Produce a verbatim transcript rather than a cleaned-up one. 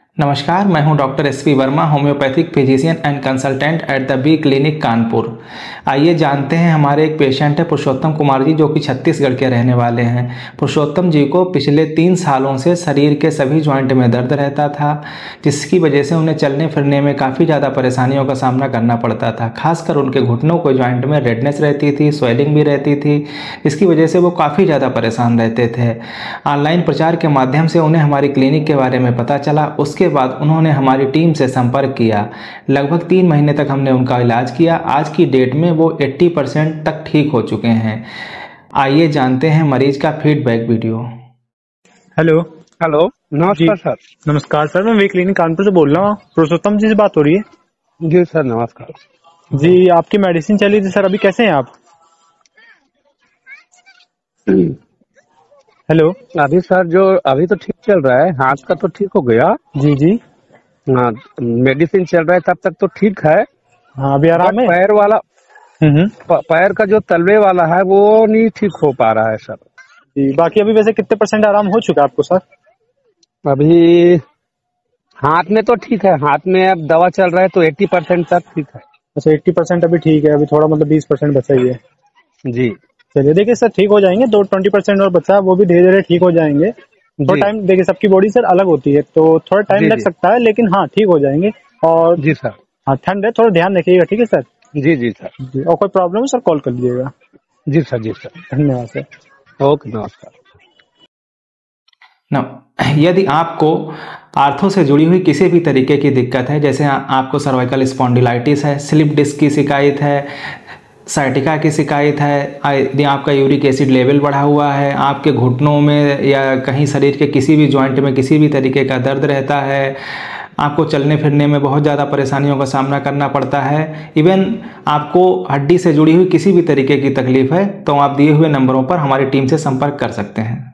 नमस्कार, मैं हूं doctor S P Verma, homeopathic physician and consultant at the B clinic Kanpur. आइए जानते हैं, हमारे एक पेशेंट है पुरुषोत्तम कुमार जी, जो कि छत्तीसगढ़ के रहने वाले हैं। पुरुषोत्तम जी को पिछले तीन सालों से शरीर के सभी जॉइंट में दर्द रहता था, जिसकी वजह से उन्हें चलने फिरने में काफ़ी ज़्यादा परेशानियों का सामना करना पड़ता था। खासकर उनके घुटनों को जॉइंट में रेडनेस रहती थी, स्वेलिंग भी रहती थी, जिसकी वजह से वो काफ़ी ज़्यादा परेशान रहते थे। ऑनलाइन प्रचार के माध्यम से उन्हें हमारी क्लिनिक के बारे में पता चला। उसके बाद उन्होंने हमारी टीम से संपर्क किया। लगभग तीन महीने तक हमने उनका इलाज किया। आज की डेट में वो अस्सी परसेंट तक ठीक हो चुके हैं। आइए जानते हैं मरीज का फीडबैक वीडियो। हेलो हेलो, नमस्कार सर। नमस्कार सर, मैं वी क्लिनिक कानपुर से बोल रहा हूँ। पुरुषोत्तम जी से बात हो रही है? जी सर, नमस्कार जी। आपकी मेडिसिन चली थी सर, अभी कैसे हैं आप? हेलो। अभी सर जो अभी तो ठीक चल रहा है, हाथ का तो ठीक हो गया। जी जी। हाँ, मेडिसिन चल रहा है तब तक तो ठीक है। हाँ, अभी आराम है। पैर वाला हम्म प- पैर का जो तलवे वाला है वो नहीं ठीक हो पा रहा है सर। जी। बाकी अभी वैसे कितने परसेंट आराम हो चुका है आपको सर? अभी हाथ में तो ठीक है, हाथ में अब दवा चल रहा है तो अस्सी परसेंट तक ठीक है। अच्छा, अस्सी परसेंट अभी ठीक है, अभी थोड़ा मतलब बीस परसेंट बचा ही है। जी चलिए, देखिए सर, ठीक हो जाएंगे। दो ट्वेंटी परसेंट और बचा है, वो भी धीरे धीरे ठीक हो जाएंगे। थोड़ा जी टाइम, देखिए सबकी बॉडी सर अलग होती है, तो थोड़ा टाइम जी लग जी सकता है, लेकिन हाँ ठीक हो जाएंगे। और जी सर। हाँ, ठंड है, थोड़ा ध्यान रखिएगा, ठीक है सर? जी जी सर। जी। और कोई प्रॉब्लम है सर, कॉल कर लीजिएगा। जी सर। जी सर। धन्यवाद सर। ओके, नमस्कार। न यदि आपको आर्थो से जुड़ी हुई किसी भी तरीके की दिक्कत है, जैसे आ, आपको सर्वाइकल स्पॉन्डिलाइटिस है, स्लिप डिस्क की शिकायत है, साइटिका की शिकायत है, यदि आपका यूरिक एसिड लेवल बढ़ा हुआ है, आपके घुटनों में या कहीं शरीर के किसी भी जॉइंट में किसी भी तरीके का दर्द रहता है, आपको चलने फिरने में बहुत ज़्यादा परेशानियों का सामना करना पड़ता है, इवन आपको हड्डी से जुड़ी हुई किसी भी तरीके की तकलीफ है, तो आप दिए हुए नंबरों पर हमारी टीम से संपर्क कर सकते हैं।